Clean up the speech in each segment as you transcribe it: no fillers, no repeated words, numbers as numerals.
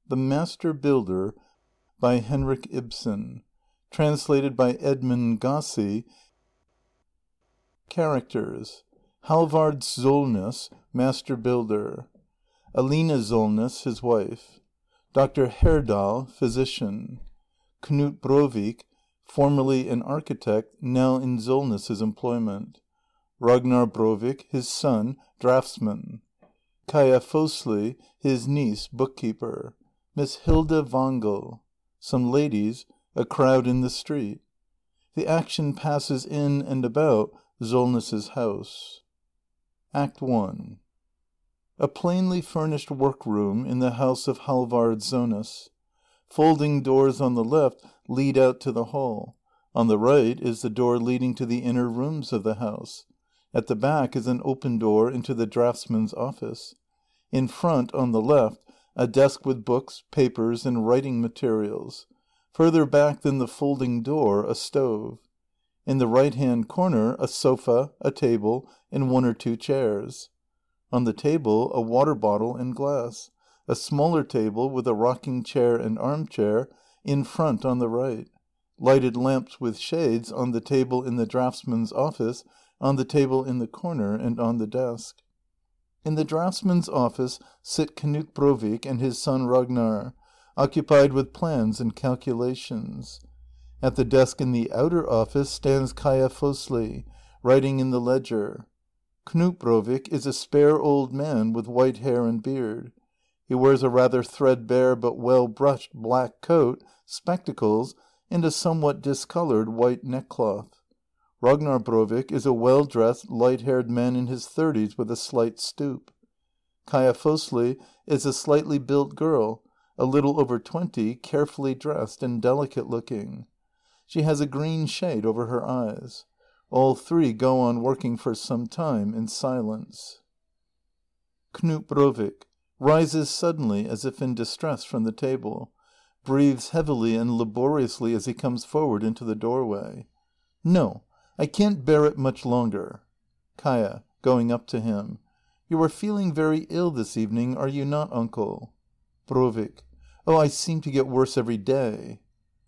The Master Builder by Henrik Ibsen. Translated by Edmund Gossi. Characters: Halvard Solness, Master Builder. Alina Solness, his wife. Dr. Herdal, physician. Knut Brovik, formerly an architect, now in Solness's employment. Ragnar Brovik, his son, draftsman. Kaja Fosli, his niece, bookkeeper. Miss Hilda Wangel. Some ladies, a crowd in the street. The action passes in and about Solness's house. Act 1. A plainly furnished workroom in the house of Halvard Solness. Folding doors on the left lead out to the hall. On the right is the door leading to the inner rooms of the house. At the back is an open door into the draftsman's office. In front, on the left, a desk with books, papers, and writing materials. Further back than the folding door, a stove. In the right-hand corner, a sofa, a table, and 1 or 2 chairs. On the table, a water bottle and glass. A smaller table with a rocking chair and armchair in front on the right. Lighted lamps with shades on the table in the draftsman's office, on the table in the corner, and on the desk. In the draftsman's office sit Knut Brovik and his son Ragnar, occupied with plans and calculations. At the desk in the outer office stands Kaja Fosli, writing in the ledger. Knut Brovik is a spare old man with white hair and beard. He wears a rather threadbare but well-brushed black coat, spectacles, and a somewhat discoloured white neckcloth. Ragnar Brovik is a well-dressed, light-haired man in his 30s with a slight stoop. Kaja Fosli is a slightly built girl, a little over 20, carefully dressed and delicate-looking. She has a green shade over her eyes. All three go on working for some time in silence. Knut Brovik rises suddenly as if in distress from the table, breathes heavily and laboriously as he comes forward into the doorway. No, I can't bear it much longer. Kaja, going up to him. You are feeling very ill this evening, are you not, uncle? Brovik. Oh, I seem to get worse every day.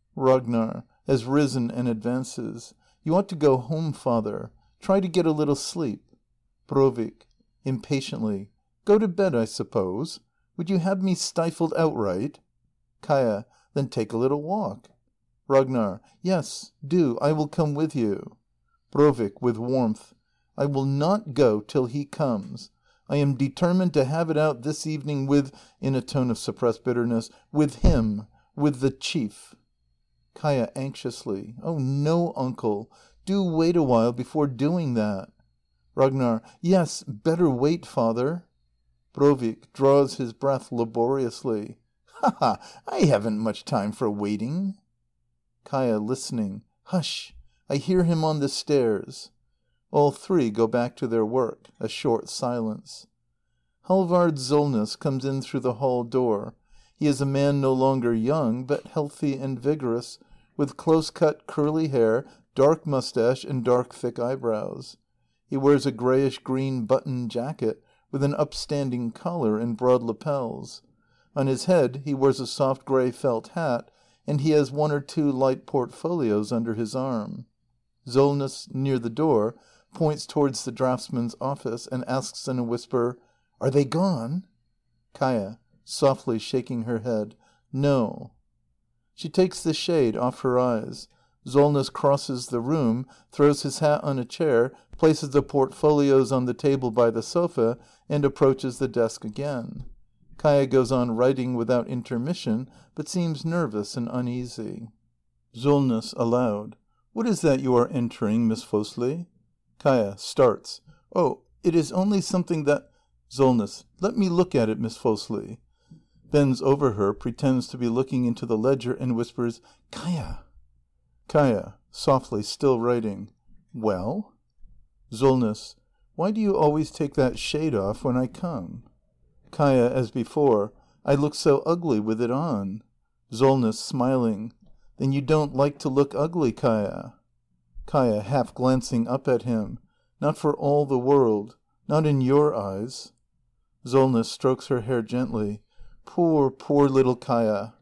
Ragnar has risen and advances. You ought to go home, father. Try to get a little sleep. Brovik. Impatiently. Go to bed, I suppose. Would you have me stifled outright? Kaja. Then take a little walk. Ragnar. Yes, do. I will come with you. Brovik. [With warmth.] I will not go till he comes. I am determined to have it out this evening with, in a tone of suppressed bitterness, with him, with the chief. Kaja. [Anxiously.] Oh no, uncle. Do wait a while before doing that. Ragnar. Yes, better wait, father. Brovik. [Draws his breath laboriously.] Ha ha! I haven't much time for waiting. Kaja. [Listening.] Hush! I hear him on the stairs. All three go back to their work. A short silence. Halvard Solness comes in through the hall door. He is a man no longer young, but healthy and vigorous, with close-cut curly hair, dark moustache, and dark thick eyebrows. He wears a greyish-green button jacket, with an upstanding collar and broad lapels. On his head he wears a soft grey felt hat, and he has 1 or 2 light portfolios under his arm. Solness, near the door, points towards the draftsman's office, and asks in a whisper, Are they gone? Kaja. [Softly shaking her head.] No. She takes the shade off her eyes. Solness crosses the room, throws his hat on a chair, places the portfolios on the table by the sofa, and approaches the desk again. Kaja goes on writing without intermission, but seems nervous and uneasy. Solness (aloud). What is that you are entering, Miss Fosli? Kaja. [Starts.] Oh, it is only something that... Solness. Let me look at it, Miss Fosli. Bends over her, pretends to be looking into the ledger, and whispers, Kaja. Kaja. [Softly, still writing.] Well? Solness. Why do you always take that shade off when I come? Kaja. [As before.] I look so ugly with it on. Solness. [Smiling.] Then you don't like to look ugly, Kaja. Kaja. [Half glancing up at him.] Not for all the world. Not in your eyes. Solness. [Strokes her hair gently.] Poor, poor little Kaia.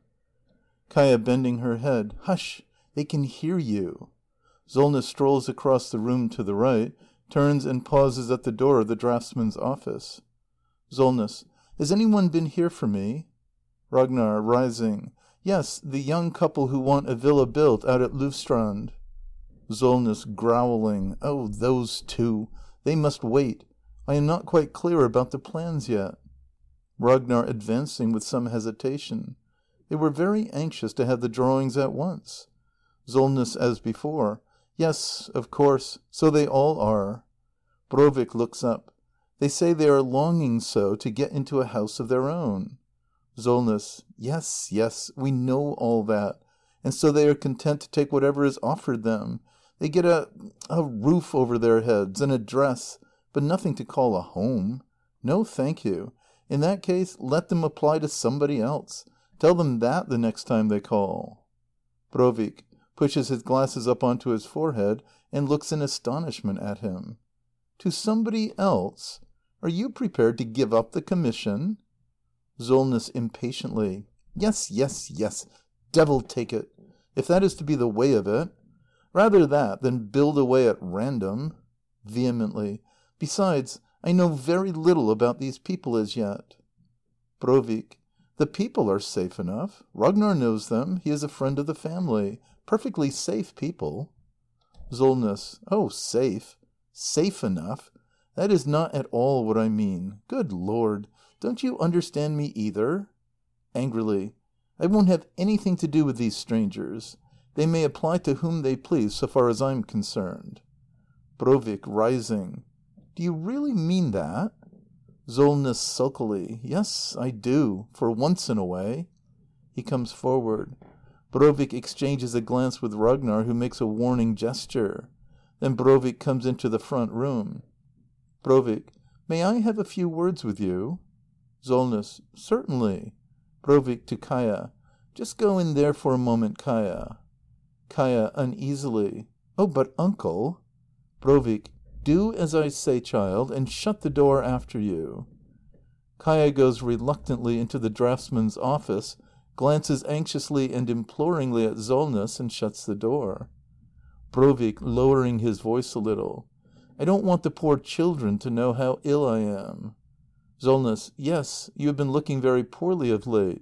Kaia bending her head. Hush! They can hear you. Solness strolls across the room to the right, turns and pauses at the door of the draftsman's office. Solness. Has anyone been here for me? Ragnar. Rising. Yes, the young couple who want a villa built out at Lufstrand. Solness. Growling. Oh, those two. They must wait. I am not quite clear about the plans yet. Ragnar. Advancing with some hesitation. They were very anxious to have the drawings at once. Solness. As before. Yes, of course. So they all are. Brovik looks up. They say they are longing so to get into a house of their own. Solness. Yes, yes, we know all that. And so they are content to take whatever is offered them. They get a roof over their heads, and a dress, but nothing to call a home. No, thank you. In that case, let them apply to somebody else. Tell them that the next time they call. Brovik pushes his glasses up onto his forehead and looks in astonishment at him. To somebody else? Are you prepared to give up the commission? Solness. Impatiently. Yes, yes, yes. Devil take it. If that is to be the way of it. Rather that than build away at random. Vehemently. Besides, I know very little about these people as yet. Brovik. The people are safe enough. Ragnar knows them. He is a friend of the family. Perfectly safe people. Solness. Oh, safe. Safe enough. That is not at all what I mean. Good Lord. Don't you understand me either? Angrily. I won't have anything to do with these strangers. They may apply to whom they please so far as I'm concerned. Brovik. Rising. Do you really mean that? Solness. Sulkily. Yes, I do. For once in a way. He comes forward. Brovik exchanges a glance with Ragnar, who makes a warning gesture. Then Brovik comes into the front room. Brovik. May I have a few words with you? Solness. Certainly. Brovik. To Kaia. Just go in there for a moment, Kaia. Kaia. Uneasily. Oh, but uncle. Brovik. Do as I say, child, and shut the door after you. Kaia goes reluctantly into the draftsman's office, glances anxiously and imploringly at Solness, and shuts the door. Brovik. Lowering his voice a little. I don't want the poor children to know how ill I am. Solness. Yes, you have been looking very poorly of late.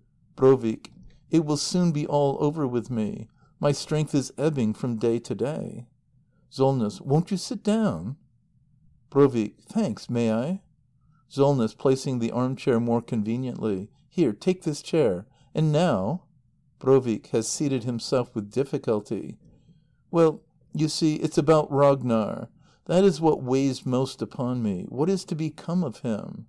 Brovik. It will soon be all over with me. My strength is ebbing from day to day. Solness. Won't you sit down? Brovik. Thanks, may I? Solness. Placing the armchair more conveniently. Here, take this chair. And now? Brovik has seated himself with difficulty. Well, you see, it's about Ragnar. That is what weighs most upon me. What is to become of him?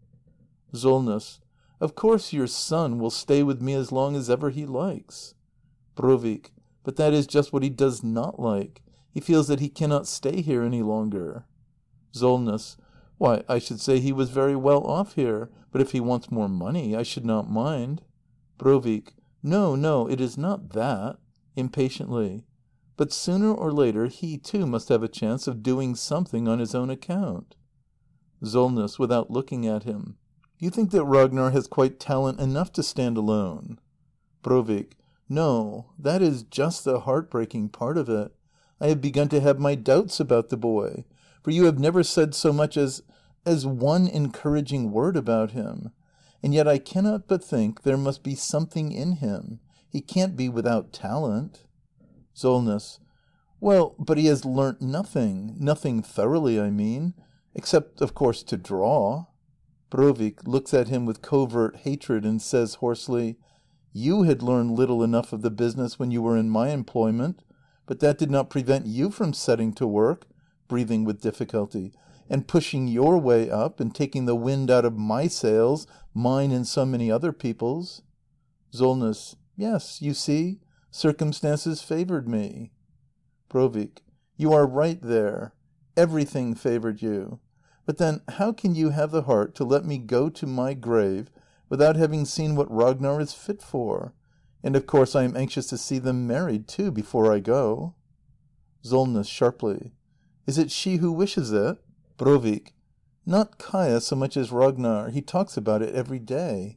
Solness. Of course your son will stay with me as long as ever he likes. Brovik. But that is just what he does not like. He feels that he cannot stay here any longer. Solness. Why, I should say he was very well off here, but if he wants more money, I should not mind. Brovik. No, no, it is not that. Impatiently. But sooner or later he too must have a chance of doing something on his own account. Solness. Without looking at him. Do you think that Ragnar has quite talent enough to stand alone? Brovik. No, that is just the heartbreaking part of it. I have begun to have my doubts about the boy, for you have never said so much as one encouraging word about him. And yet I cannot but think there must be something in him. He can't be without talent. Solness. Well, but he has learnt nothing thoroughly, I mean, except, of course, to draw. Brovik looks at him with covert hatred and says hoarsely, You had learned little enough of the business when you were in my employment, but that did not prevent you from setting to work, breathing with difficulty, and pushing your way up and taking the wind out of my sails, mine and so many other people's. Solness. Yes, you see, circumstances favoured me. Brovik. You are right there. Everything favoured you. But then how can you have the heart to let me go to my grave without having seen what Ragnar is fit for? And of course I am anxious to see them married too before I go. Solness. Sharply. Is it she who wishes it? Brovik. Not Kaia so much as Ragnar. He talks about it every day.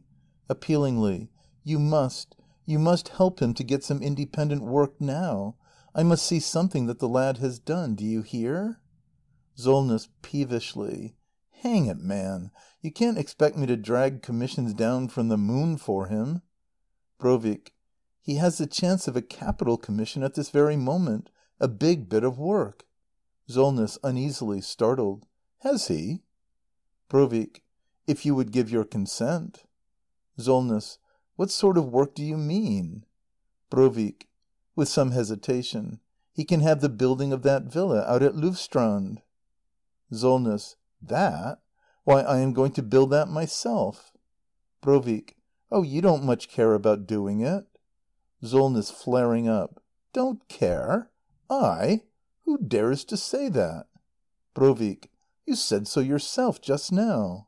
Appealingly. You must help him to get some independent work now. I must see something that the lad has done. Do you hear? Solness. Peevishly. Hang it, man. You can't expect me to drag commissions down from the moon for him. Brovik. He has the chance of a capital commission at this very moment. A big bit of work. Solness. Uneasily, startled. Has he? Brovik. If you would give your consent. Solness. What sort of work do you mean? Brovik. With some hesitation. He can have the building of that villa out at Lufstrand. Solness. That? Why, I am going to build that myself. Brovik. Oh, you don't much care about doing it. Solness. Flaring up. Don't care? I? Who dares to say that? Brovik. You said so yourself just now.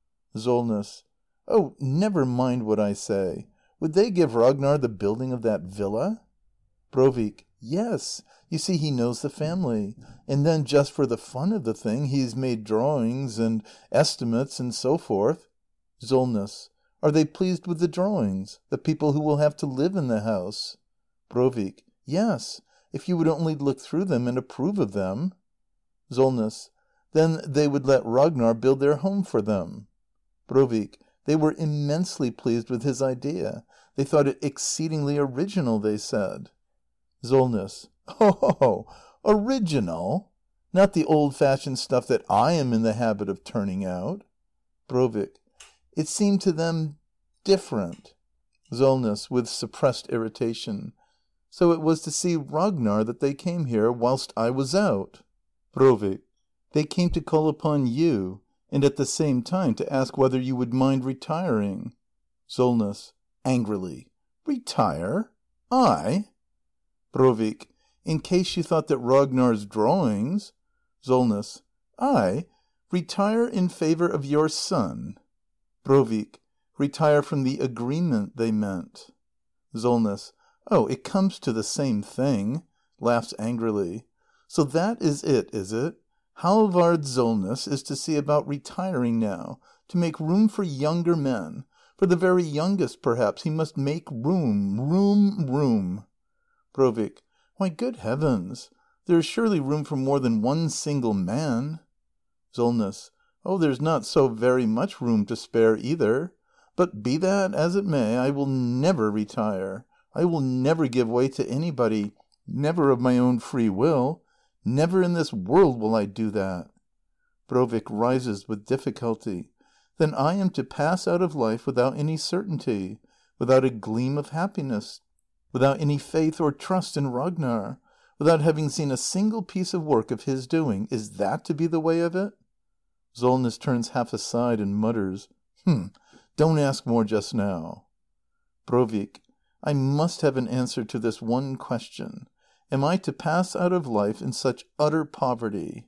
Solness. Oh, never mind what I say. Would they give Ragnar the building of that villa? Brovik. Yes. You see, he knows the family. And then, just for the fun of the thing, he's made drawings and estimates and so forth. Solness. Are they pleased with the drawings? The people who will have to live in the house? Brovik. Yes. If you would only look through them and approve of them. Solness. Then they would let Ragnar build their home for them. Brovik. They were immensely pleased with his idea. They thought it exceedingly original, they said. Solness. Oh, original? Not the old-fashioned stuff that I am in the habit of turning out. Brovik. It seemed to them different. Solness. [With suppressed irritation.] So it was to see Ragnar that they came here whilst I was out. Brovik. They came to call upon you, and at the same time to ask whether you would mind retiring. Solness. [Angrily.] Retire? I? Brovik. In case you thought that Ragnar's drawings... Solness. I? Retire in favour of your son? Brovik. Retire from the agreement, they meant. Solness. Oh, it comes to the same thing. Laughs angrily. So that is it? Halvard Solness is to see about retiring now, to make room for younger men. For the very youngest, perhaps, he must make room. Brovik. Why, good heavens! There is surely room for more than one single man. Solness. Oh, there's not so very much room to spare either. But be that as it may, I will never retire. I will never give way to anybody, never of my own free will. Never in this world will I do that. Brovik rises with difficulty. Then I am to pass out of life without any certainty, without a gleam of happiness, without any faith or trust in Ragnar, without having seen a single piece of work of his doing. Is that to be the way of it? Solness turns half aside and mutters, Don't ask more just now. Brovik. I must have an answer to this one question. Am I to pass out of life in such utter poverty?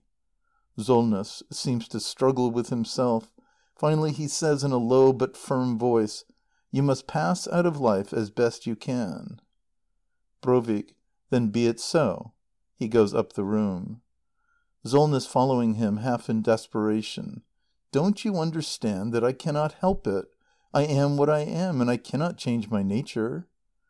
Solness seems to struggle with himself. Finally he says in a low but firm voice, You must pass out of life as best you can. Brovik. Then be it so. He goes up the room. Solness following him, half in desperation. Don't you understand that I cannot help it? I am what I am, and I cannot change my nature.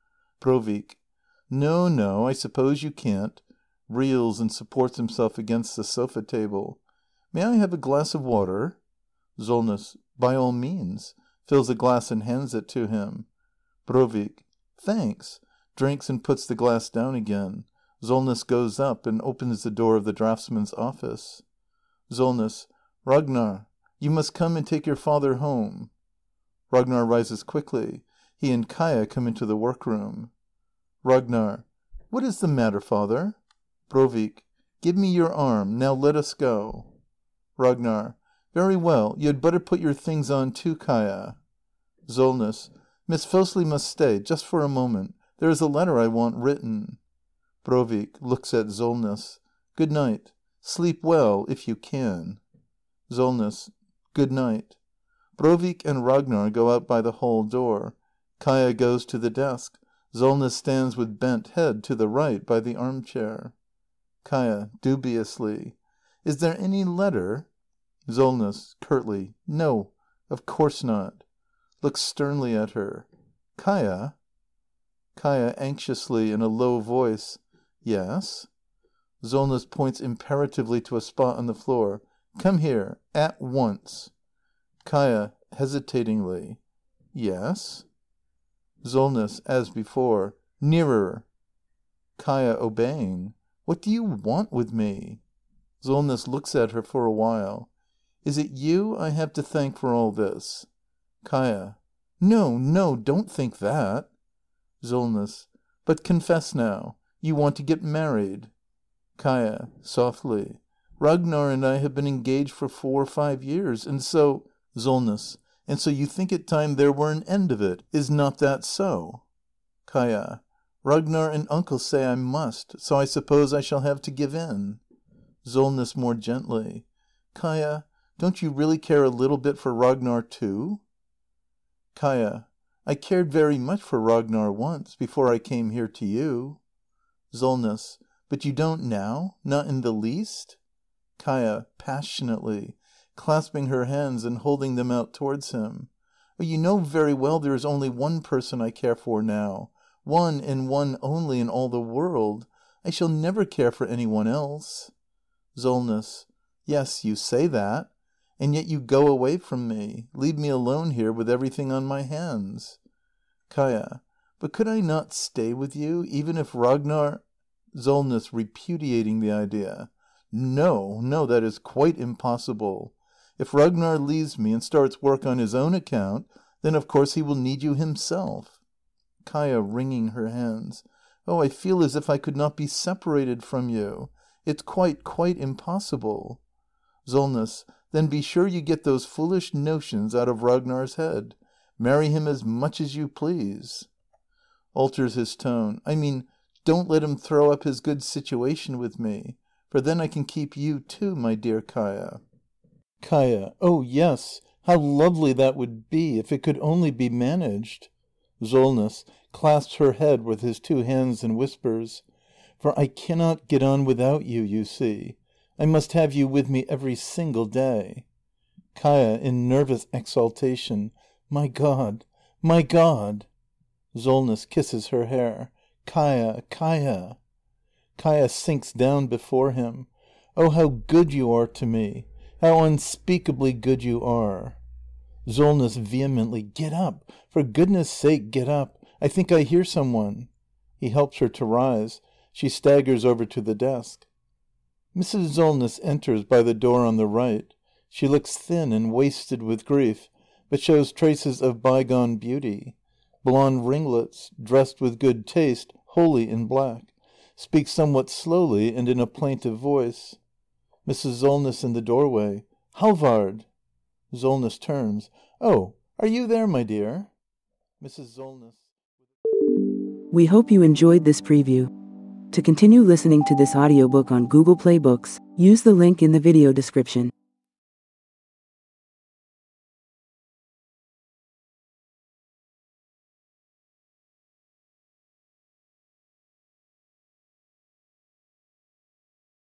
Brovik. No, I suppose you can't. Reels and supports himself against the sofa table. May I have a glass of water? Solness. By all means. Fills a glass and hands it to him. Brovik. Thanks. Drinks and puts the glass down again. Solness goes up and opens the door of the draughtsman's office. Solness. Ragnar, you must come and take your father home. Ragnar rises quickly. He and Kaia come into the workroom. Ragnar. What is the matter, father? Brovik. Give me your arm. Now let us go. Ragnar. Very well. You had better put your things on too, Kaia. Solness. Miss Fosli must stay, just for a moment. There is a letter I want written. Brovik. Looks at Solness. Good night. Sleep well, if you can. Solness. Good night. Brovik and Ragnar go out by the hall door. Kaia goes to the desk. Solness stands with bent head to the right by the armchair. Kaia. Dubiously. Is there any letter? Solness. Curtly. No, of course not. looks sternly at her. Kaia? Kaia anxiously in a low voice. Yes? Solness points imperatively to a spot on the floor. Come here, at once. Kaia, hesitatingly. Yes? Solness, as before. Nearer. Kaia, obeying. What do you want with me? Solness looks at her for a while. Is it you I have to thank for all this? Kaia. No, no, don't think that. Solness. But confess now. You want to get married. Kaia, softly. Ragnar and I have been engaged for 4 or 5 years, and so... Solness. And so you think it time there were an end of it. Is not that so? Kaia. Ragnar and uncle say I must, so I suppose I shall have to give in. Solness more gently. Kaia, don't you really care a little bit for Ragnar too? Kaia. I cared very much for Ragnar once, before I came here to you. Solness. But you don't now? Not in the least? Kaia, passionately, clasping her hands and holding them out towards him. Oh, you know very well there is only one person I care for now. One and one only in all the world. I shall never care for anyone else. Solness. Yes, you say that. And yet you go away from me. Leave me alone here with everything on my hands. Kaia. But could I not stay with you, even if Ragnar... Solness repudiating the idea. No, no, that is quite impossible. If Ragnar leaves me and starts work on his own account, then of course he will need you himself. Kaia, wringing her hands. Oh, I feel as if I could not be separated from you. It's quite, quite impossible. Solness. Then be sure you get those foolish notions out of Ragnar's head. Marry him as much as you please. Alters his tone. I mean, don't let him throw up his good situation with me, for then I can keep you too, my dear Kaia. Kaia. Oh, yes. How lovely that would be, if it could only be managed. Solness clasps her head with his 2 hands and whispers. For I cannot get on without you, you see. I must have you with me every single day. Kaia, in nervous exaltation. My God! My God! Solness kisses her hair. Kaia, Kaia. Kaia sinks down before him. Oh, how good you are to me. How unspeakably good you are. Solness vehemently. Get up. For goodness' sake, get up. I think I hear someone. He helps her to rise. She staggers over to the desk. Mrs. Solness enters by the door on the right. She looks thin and wasted with grief, but shows traces of bygone beauty. Blonde ringlets, dressed with good taste, wholly in black. Speaks somewhat slowly and in a plaintive voice. Mrs. Solness in the doorway. Halvard! Solness turns. Oh, are you there, my dear? Mrs. Solness. We hope you enjoyed this preview. To continue listening to this audiobook on Google Play Books, use the link in the video description.